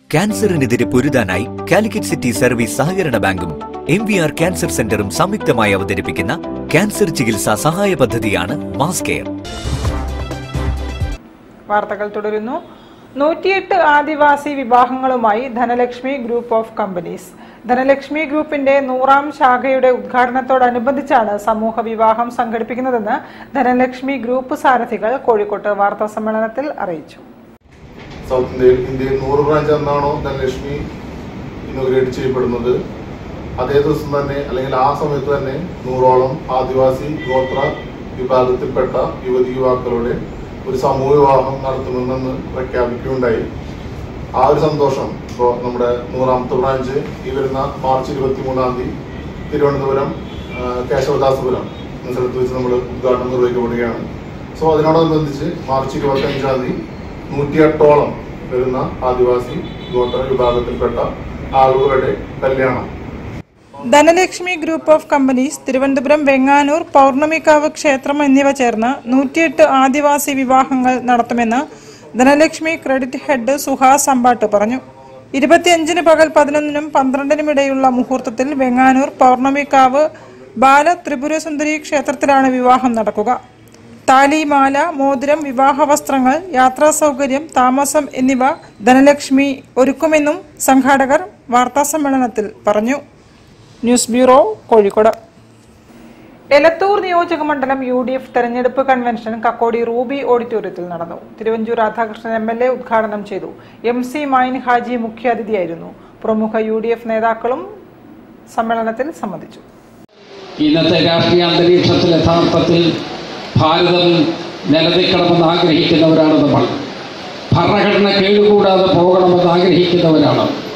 ക്യാൻസറിനെതിരെ പൊരുതാനായി Calicut city service സഹകരണ ബാങ്കും MVR ക്യാൻസർ സെന്ററും സംയുക്തമായി അവതരിപ്പിക്കുന്ന ക്യാൻസർ ചികിത്സാ സഹായ പദ്ധതിയാണ് മാസ് കെയർ. വാർത്തകൾ തുടരുന്നു. 108 ആദിവാസി വിവാഹങ്ങളുമായി Dhanalakshmi group of companies. Dhanalakshmi ഗ്രൂപ്പിന്റെ 100ാം ശാഖയുടെ ഉദ്ഘാടനത്തോടനുബന്ധിച്ചാണ് സമൂഹ വിവാഹം സംഘടിപ്പിക്കുന്നതെന്ന് ധനലക്ഷ്മി ഗ്രൂപ്പ് സാരഥികൾ കോഴിക്കോട്ട് വാർത്താ സമ്മേളനത്തിൽ അറിയിച്ചു. സൗത്ത് ഇന്ത്യയിൽ 100 ബ്രാഞ്ച് എന്നാണോ ധനലക്ഷ്മി ഇനോഗ്രേറ്റ് ചെയ്യപ്പെടുന്നത്, അതേ ദിവസം തന്നെ അല്ലെങ്കിൽ ആ സമയത്ത് തന്നെ 100ഓളം ആദിവാസി ഗോത്ര വിഭാഗത്തിൽപ്പെട്ട യുവതി യുവാക്കളുടെ ഒരു സമൂഹ വിവാഹം നടത്തുമെന്ന് പ്രഖ്യാപിക്കുകയുണ്ടായി. ആ ഒരു സന്തോഷം ഇപ്പോൾ നമ്മുടെ 100ാമത്തെ ബ്രാഞ്ച് ഈ വരുന്ന മാർച്ച് 23-ാം തീയതി തിരുവനന്തപുരം കേശവദാസപുരം എന്ന സ്ഥലത്ത് വെച്ച് നമ്മൾ ഉദ്ഘാടനം നിർവഹിക്കപ്പെടുകയാണ്. സോ അതിനോടനുബന്ധിച്ച് മാർച്ച് 25-ാം തീയതി 108ഓളം വരുന്ന ആദിവാസി ഗോത്ര വിഭാഗത്തിൽപ്പെട്ട ആളുകളുടെ കല്യാണം. Dhanalakshmi group of companies Thiruvananthapuram Venganoor Pournamikavu ക്ഷേത്രം എന്നിവ ചേർന്ന് 108 ആദിവാസി വിവാഹങ്ങൾ നടത്തുമെന്ന് ധനലക്ഷ്മി ക്രെഡിറ്റ് ഹെഡ് സുഹാസ് അമ്പാട്ട് പറഞ്ഞു. 25-ന് പകൽ 11-നും 12-നും ഇടയിലുള്ള മുഹൂർത്തത്തിൽ വെങ്ങാനൂർ പൗർണമിക്കാവ് ബാല ത്രിപുരസുന്ദരി ക്ഷേത്രത്തിലാണ് വിവാഹം നടക്കുക. താലി, മാല, മോതിരം, വിവാഹ വസ്ത്രങ്ങൾ, യാത്രാ സൗകര്യം, താമസം എന്നിവ ധനലക്ഷ്മി ഒരുക്കുമെന്നും സംഘാടകർ വാർത്താസമ്മേളനത്തിൽ പറഞ്ഞു. News bureau, Kozhikode. എലത്തൂർ നിയോജക മണ്ഡലം UDF തെരഞ്ഞെടുപ്പ് കൺവെൻഷൻ കക്കോടി റൂബി ഓഡിറ്റോറിയത്തിൽ നടന്നു. തിരുവഞ്ചൂർ രാധാകൃഷ്ണൻ MLA ഉദ്ഘാടനം ചെയ്തു. MC മൈൻ ഹാജി മുഖ്യാതിഥിയായിരുന്നു. പ്രമുഖ UDF നേതാക്കളും സമ്മേളനത്തിൽ സംബന്ധിച്ചു. ഇന്നത്തെ രാഷ്ട്രീയ അന്തരീക്ഷത്തിൽ യഥാർത്ഥത്തിൽ ഭാരതം നിലനിൽക്കണമെന്ന് ആഗ്രഹിക്കുന്നവരാണ് നമ്മൾ. ഭരണഘടന കേടുകൂടാതെ പോകണമെന്ന് ആഗ്രഹിക്കുന്നവരാണ്.